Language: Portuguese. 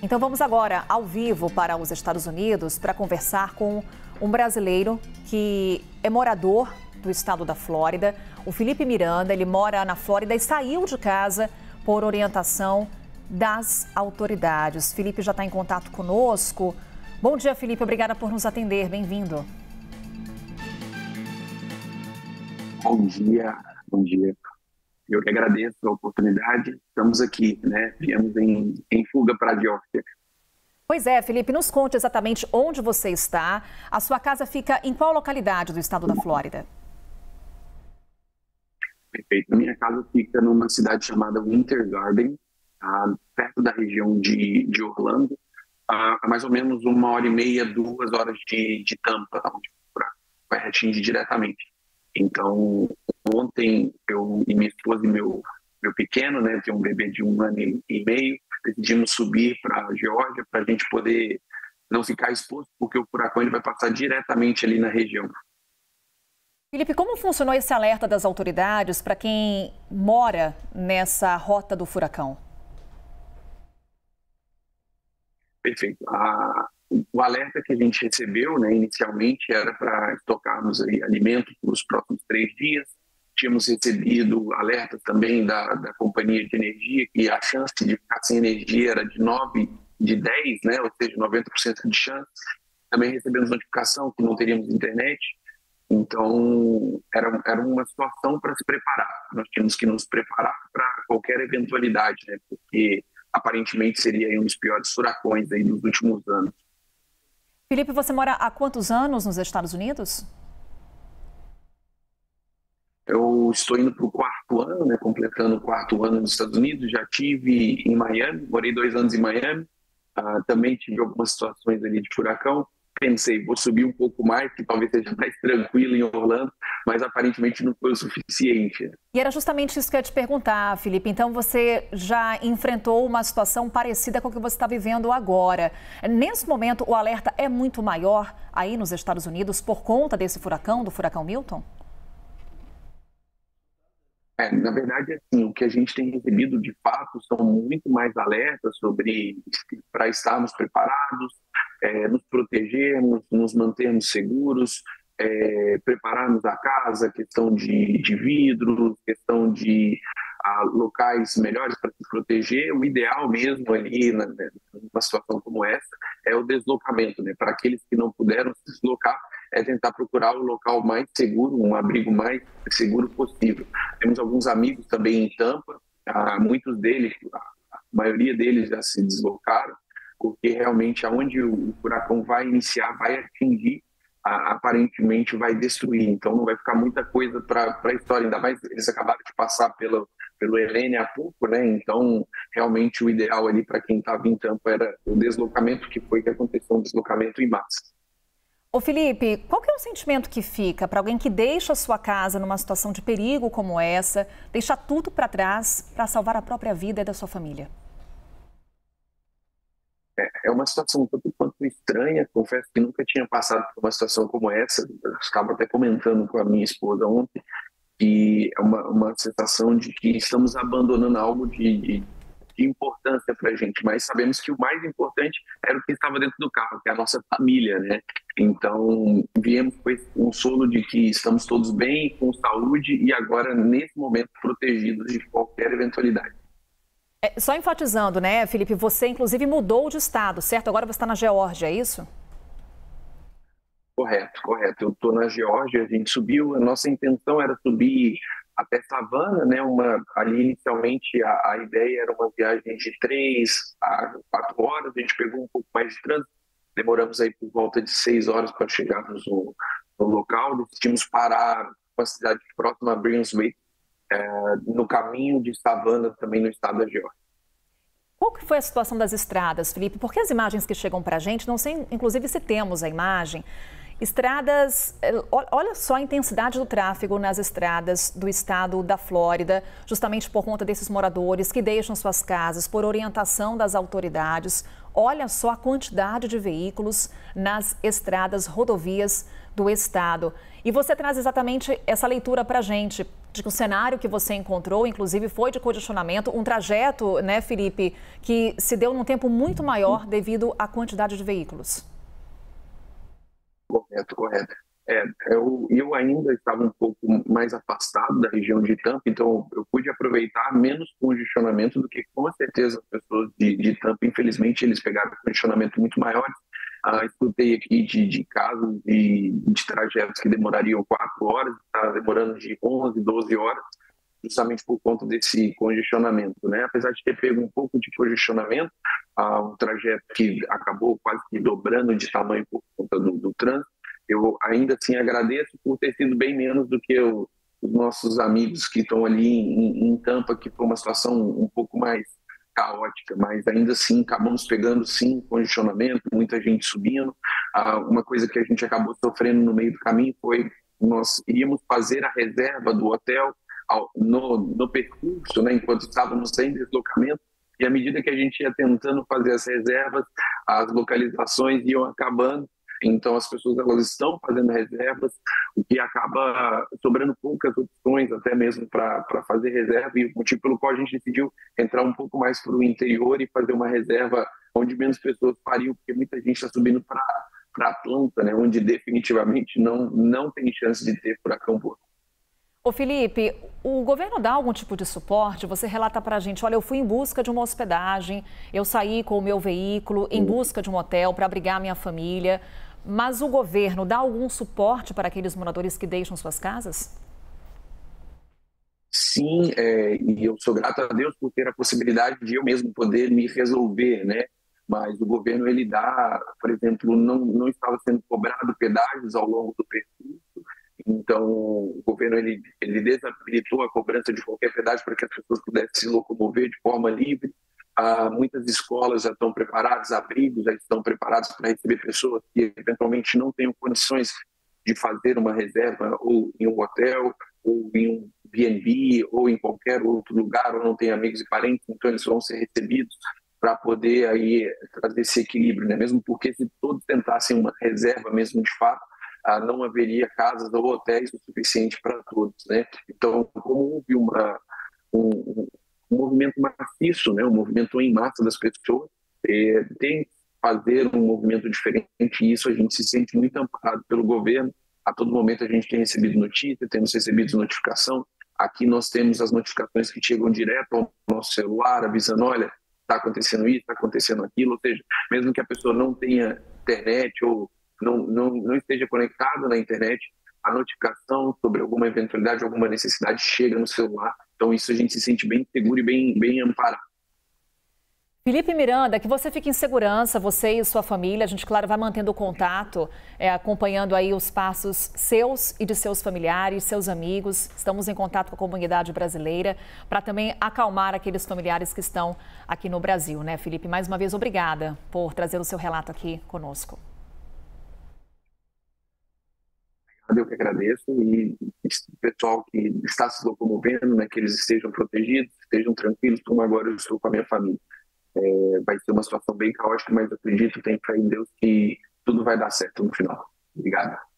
Então vamos agora ao vivo para os Estados Unidos para conversar com um brasileiro que é morador do estado da Flórida, o Felipe Miranda. Ele mora na Flórida e saiu de casa por orientação das autoridades. Felipe já está em contato conosco. Bom dia, Felipe. Obrigada por nos atender. Bem-vindo. Bom dia, bom dia. Eu que agradeço a oportunidade. Estamos aqui, né? Viemos em fuga para a Geórgia. Pois é, Felipe, nos conte exatamente onde você está. A sua casa fica em qual localidade do estado da Flórida? Perfeito. A minha casa fica numa cidade chamada Winter Garden, perto da região de Orlando, a mais ou menos 1h30, 2 horas de Tampa, onde vai atingir diretamente. Então, ontem eu e minha esposa e meu pequeno, né, tem um bebê de 1 ano e meio, decidimos subir para a Geórgia para a gente poder não ficar exposto, porque o furacão ele vai passar diretamente ali na região. Felipe, como funcionou esse alerta das autoridades para quem mora nessa rota do furacão? Perfeito. O alerta que a gente recebeu, né, inicialmente era para estocarmos aí alimentos para os próximos 3 dias. Tínhamos recebido alerta também da companhia de energia que a chance de ficar sem energia era de 9 de 10, né, ou seja, 90% de chance. Também recebemos notificação que não teríamos internet. Então, era uma situação para se preparar. Nós tínhamos que nos preparar para qualquer eventualidade, né, porque aparentemente seria um dos piores furacões aí dos últimos anos. Felipe, você mora há quantos anos nos Estados Unidos? Eu estou indo para o 4º ano, né, completando o 4º ano nos Estados Unidos. Já tive em Miami, morei 2 anos em Miami. Também tive algumas situações ali de furacão. Pensei, vou subir um pouco mais, que talvez seja mais tranquilo em Orlando, mas aparentemente não foi o suficiente. E era justamente isso que eu ia te perguntar, Felipe. Então você já enfrentou uma situação parecida com o que você está vivendo agora. Nesse momento, o alerta é muito maior aí nos Estados Unidos por conta desse furacão, do furacão Milton? Na verdade, assim, o que a gente tem recebido de fato são muito mais alertas para estarmos preparados, nos protegermos, nos mantermos seguros, prepararmos a casa, questão de vidros, questão de locais melhores para se proteger. O ideal mesmo ali, numa situação como essa, é o deslocamento, né? Para aqueles que não puderam se deslocar, é tentar procurar o local mais seguro, um abrigo mais seguro possível. Temos alguns amigos também em Tampa, muitos deles, a maioria deles já se deslocaram, porque realmente aonde o furacão vai iniciar, vai atingir, aparentemente vai destruir. Então não vai ficar muita coisa para a história, ainda mais eles acabaram de passar pelo Helene há pouco, né? Então realmente o ideal ali para quem estava em Tampa era o deslocamento, que foi que aconteceu, um deslocamento em massa. Ô Felipe, qual que é o sentimento que fica para alguém que deixa a sua casa numa situação de perigo como essa, deixa tudo para trás para salvar a própria vida e da sua família? É uma situação tanto quanto estranha. Confesso que nunca tinha passado por uma situação como essa. Eu estava até comentando com a minha esposa ontem que é uma sensação de que estamos abandonando algo de importância para a gente, mas sabemos que o mais importante era o que estava dentro do carro, que é a nossa família, né? Então, viemos com esse consolo de que estamos todos bem, com saúde e agora, nesse momento, protegidos de qualquer eventualidade. Só enfatizando, né, Felipe, você inclusive mudou de estado, certo? Agora você está na Geórgia, é isso? Correto. Eu estou na Geórgia, a gente subiu, a nossa intenção era subir até Savannah, né? Ali inicialmente a ideia era uma viagem de 3 a 4 horas, a gente pegou um pouco mais de trânsito, demoramos aí por volta de 6 horas para chegarmos no local, decidimos parar uma cidade próxima a Brunswick, no caminho de Savannah, também no estado da Geórgia. Qual que foi a situação das estradas, Felipe? Porque as imagens que chegam para a gente, não sei, inclusive se temos a imagem, estradas, olha só a intensidade do tráfego nas estradas do estado da Flórida, justamente por conta desses moradores que deixam suas casas por orientação das autoridades. Olha só a quantidade de veículos nas estradas, rodovias do estado. E você traz exatamente essa leitura para a gente. de que o cenário que você encontrou, inclusive, foi de congestionamento, um trajeto, né, Felipe, que se deu num tempo muito maior devido à quantidade de veículos. Correto, correto. Eu ainda estava um pouco mais afastado da região de Tampa, então eu pude aproveitar menos congestionamento do que, com certeza, as pessoas de Tampa. Infelizmente, eles pegaram congestionamento muito maior. Escutei aqui de casos de trajetos que demorariam 4 horas, está demorando de 11, 12 horas, justamente por conta desse congestionamento, né? Apesar de ter pego um pouco de congestionamento, um trajeto que acabou quase que dobrando de tamanho por conta do trânsito, eu ainda assim agradeço por ter sido bem menos do que os nossos amigos que estão ali em Tampa, que foi uma situação um pouco mais caótica, mas ainda assim acabamos pegando sim congestionamento, muita gente subindo. Uma coisa que a gente acabou sofrendo no meio do caminho foi nós iríamos fazer a reserva do hotel no percurso, né, enquanto estávamos em deslocamento, e à medida que a gente ia tentando fazer as reservas, as localizações iam acabando. Então as pessoas elas estão fazendo reservas, o que acaba sobrando poucas opções até mesmo para fazer reserva, e o motivo pelo qual a gente decidiu entrar um pouco mais para o interior e fazer uma reserva onde menos pessoas fariam, porque muita gente está subindo para Atlanta, né, onde definitivamente não tem chance de ter furacão por. Ô Felipe, o governo dá algum tipo de suporte? Você relata para a gente, olha, eu fui em busca de uma hospedagem, eu saí com o meu veículo em busca de um hotel para abrigar minha família, mas o governo dá algum suporte para aqueles moradores que deixam suas casas? Sim, e eu sou grato a Deus por ter a possibilidade de eu mesmo poder me resolver, né? Mas o governo, ele dá, por exemplo, não estava sendo cobrado pedágios ao longo do percurso. Então, o governo ele desabilitou a cobrança de qualquer pedágio para que as pessoas pudessem se locomover de forma livre. Muitas escolas já estão preparadas, abrigos já estão preparados para receber pessoas que eventualmente não tenham condições de fazer uma reserva ou em um hotel, ou em um B&B, ou em qualquer outro lugar, ou não tem amigos e parentes, então eles vão ser recebidos para poder aí trazer esse equilíbrio, né? Mesmo porque se todos tentassem uma reserva mesmo de fato, não haveria casas ou hotéis o suficiente para todos, né? Então, como houve um movimento maciço, né? Um movimento em massa das pessoas, tem que fazer um movimento diferente, e isso a gente se sente muito amparado pelo governo. A todo momento a gente tem recebido notícia, temos recebido notificação. Aqui nós temos as notificações que chegam direto ao nosso celular, avisando, olha, está acontecendo isso, está acontecendo aquilo, ou seja, mesmo que a pessoa não tenha internet ou não esteja conectado na internet, a notificação sobre alguma eventualidade, alguma necessidade chega no celular. Então isso a gente se sente bem seguro e bem amparado. Felipe Miranda, que você fique em segurança, você e sua família. A gente, claro, vai mantendo o contato, acompanhando aí os passos seus e de seus familiares, seus amigos. Estamos em contato com a comunidade brasileira para também acalmar aqueles familiares que estão aqui no Brasil, né, Felipe? Mais uma vez, obrigada por trazer o seu relato aqui conosco. Eu que agradeço, e o pessoal que está se locomovendo, né, que eles estejam protegidos, estejam tranquilos, como agora eu estou com a minha família. Vai ser uma situação bem caótica, mas eu acredito, tenho fé em Deus que tudo vai dar certo no final. Obrigado.